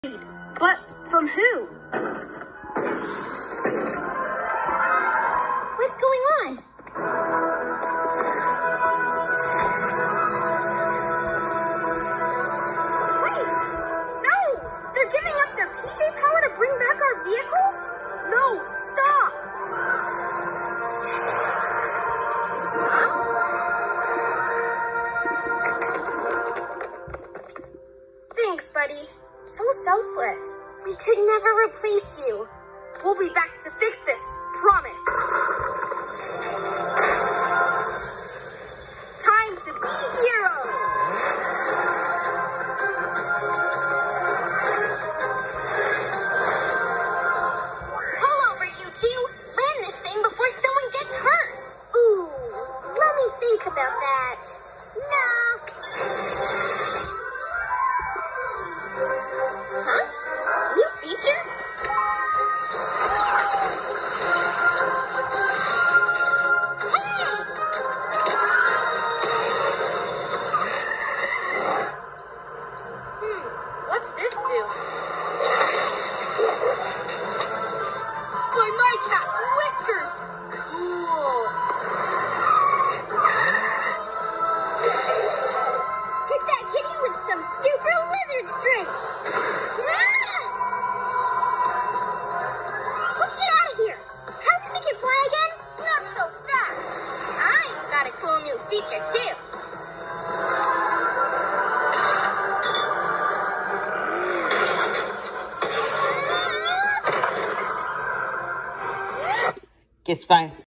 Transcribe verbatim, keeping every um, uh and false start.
But from who? What's going on? Wait! No! They're giving up their P J power to bring back our vehicles? No! Stop! Thanks, buddy. So selfless. We could never replace you. We'll be back to fix this. Promise. Time to be heroes. Pull over, you two. Land this thing before someone gets hurt. Ooh, let me think about that. No. Huh? New feature? What's this do? By my cat's whiskers! Cool. Hit that kitty with some super lizard strength. Ah! Let's get out of here. How does it can fly again? Not so fast. I got a cool new feature too. It's fine.